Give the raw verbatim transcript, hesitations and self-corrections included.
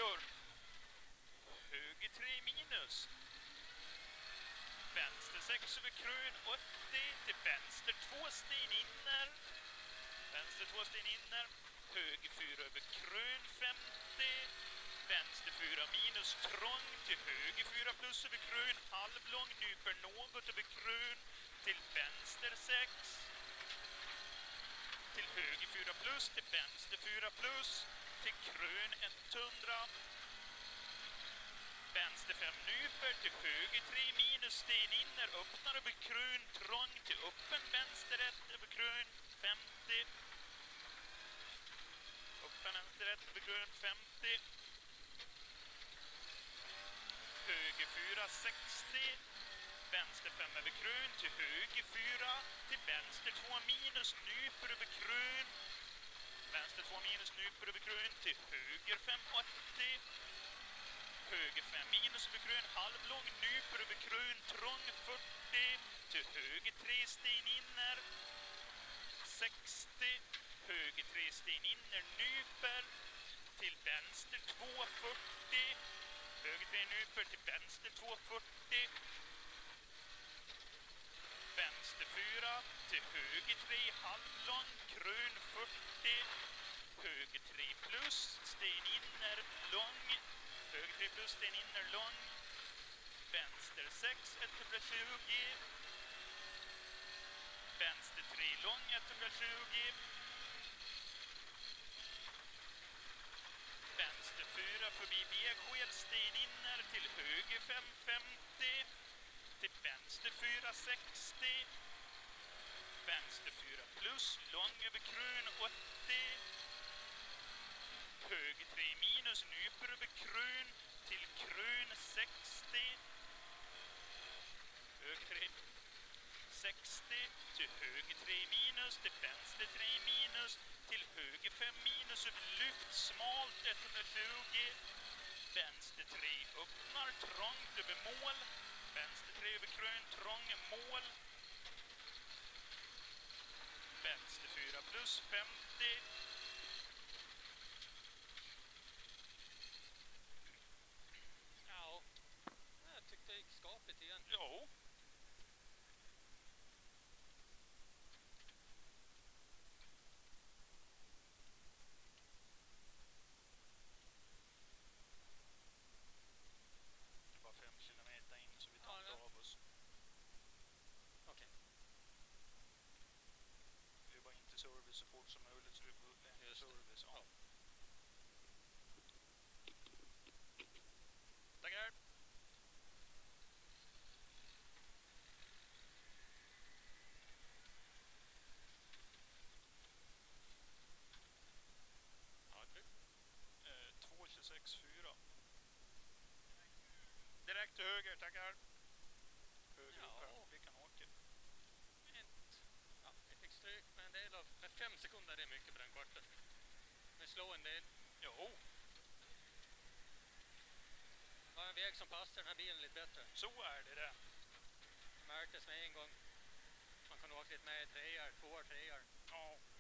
kör. Höger tre minus. Vänster sex över krön åttio. Till vänster två sten inner. Vänster två sten inner. Höger fyra över krön femtio. Vänster fyra minus trång. Till höger fyra plus över krön halvlång. Nyper något över krön. Till vänster sex. Till höger fyra plus. Till vänster fyra plus. Till krön etthundra. Vänster fem nyper. Till höger tre minus sten inner. Öppnar över krön trång. Till öppen vänster ett över krön femtio. Öppen vänster ett över krön femtio. Höger fyra sextio. Vänster fem över krön. Till höger fyra. Till vänster två minus nyper över krön. Vänster två minus nyper över krön. Till höger fem åttio. Höger fem minus över krön halvlång. Nyper över krön trång fyrtio. Till höger tre sten inner. sextio. Höger tre sten inner nyper. Till vänster två fyrtio. Höger tre nyper. Till vänster två fyrtio. Vänster fyra. Till höger tre halvlång. Krön fyrtio. Höger tre plus. Sten inner lång. Höger tre plus sten inner lång. Vänster sex etthundratjugo. Vänster tre lång etthundratjugo. Vänster fyra förbi B-skäl sten inner. Till höger fem femtio. Till vänster fyra sextio. Vänster fyra plus lång över krön åttio. Höger tre minus nyper över krön. Till krön sextio. Höger tre sextio. Till höger tre minus. Till vänster tre minus. Till höger fem minus över lyft smalt etthundratjugo. Vänster tre öppnar trångt över mål. Vänster tre över krön trång mål. Vänster fyra plus femtio. Ja, jag tyckte det gick skapligt igen. Jo. Det var fem kilometer in så vi tar inte av oss. Okej. Vi var inte service så fort som möjligt så vi får lämna Just det. service. Ja. Ja. Tackar. Ja, kul. Eh, två tjugosex fyra. Direkt till höger, tackar. Höger Ja. upp, vi kan åka. Ett. Ja, vi fick stryk med en del av... Men fem sekunder är mycket på den kvarten. Men slå en del. Jo, Var en väg som passar den här bilen lite bättre. så är det det. Det märktes med en gång. Man kan åka lite mer i treor, tvåor, treor. Ja.